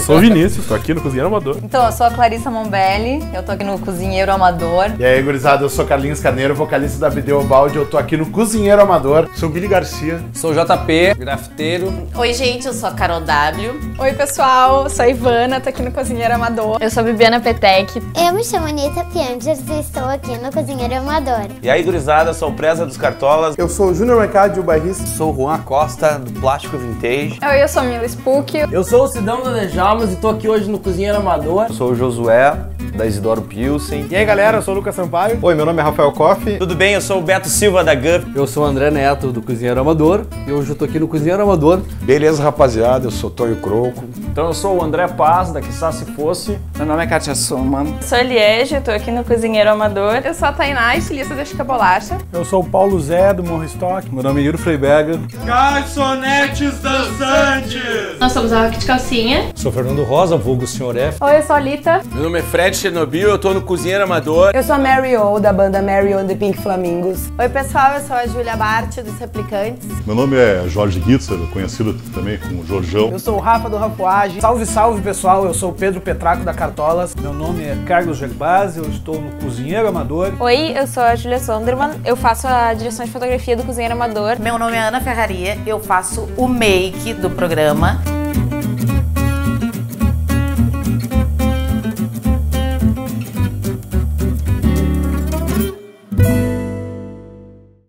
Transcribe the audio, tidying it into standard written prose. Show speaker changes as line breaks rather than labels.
sou o Vinícius, tô aqui no Cozinheiro Amador.
Então, eu sou a Clarissa Mombelli, eu tô aqui no Cozinheiro Amador.
E aí, gurizada, eu sou Carlinhos Carneiro, vocalista da Bideu Balde, eu tô aqui no Cozinheiro Amador.
Sou o Billy Garcia.
Sou o JP, grafiteiro.
Oi, gente, eu sou a Carol W.
Oi, pessoal, eu sou a Ivana, tô aqui no Cozinheiro Amador.
Eu sou a Bibiana Petec.
Eu me chamo Anitta Piangers e estou aqui no Cozinheiro Amador.
E aí, gurizada, sou o Preza dos Cartolas.
Eu sou o Júnior Mercado, o bairrista.
Sou o Juan Costa, do Plástico Vintage.
Oi, eu sou a Mila Spook.
Eu sou o Sidão da Dejalmas e tô aqui hoje no Cozinheiro Amador.
Eu sou o Josué, da Isidoro Pilsen.
E aí, galera, eu sou o Lucas Sampaio.
Oi, meu nome é Rafael Koff.
Tudo bem? Eu sou o Beto Silva da Gup.
Eu sou o André Neto, do Cozinheiro Amador. E hoje eu tô aqui no Cozinheiro Amador.
Beleza, rapaziada, eu sou Tonho Croco.
Então eu sou o André Paz, da Quizá Se Fosse.
Meu nome é Kátia Suman.
Sou a Liege, tô aqui no Cozinheiro Amador.
Eu sou a Tainá, estilista da Chica Bolacha.
Eu sou o Paulo Zé, do Morro Stock.
Meu nome é Yuri Freiberger.
Garçonetes dançantes!
Nós somos a Rock de Calcinha.
Sou Fernando Rosa, vulgo Senhor F.
Oi, eu sou a Lita.
Meu nome é Fred Chernobyl, eu tô no Cozinheiro Amador.
Eu sou a Mary O, da banda Mary O and the Pink Flamingos.
Oi, pessoal, eu sou a Júlia Bart, dos Replicantes.
Meu nome é Jorge Hitzer, conhecido também como Jorjão.
Eu sou o Rafa do Rafuagem. Salve, salve, pessoal, eu sou o Pedro Petraco da Cartolas.
Meu nome é Carlos Gerbasi, eu estou no Cozinheiro Amador.
Oi, eu sou a Julia Sonderman, eu faço a direção de fotografia do Cozinheiro Amador.
Meu nome é Ana Ferraria, eu faço o make do programa.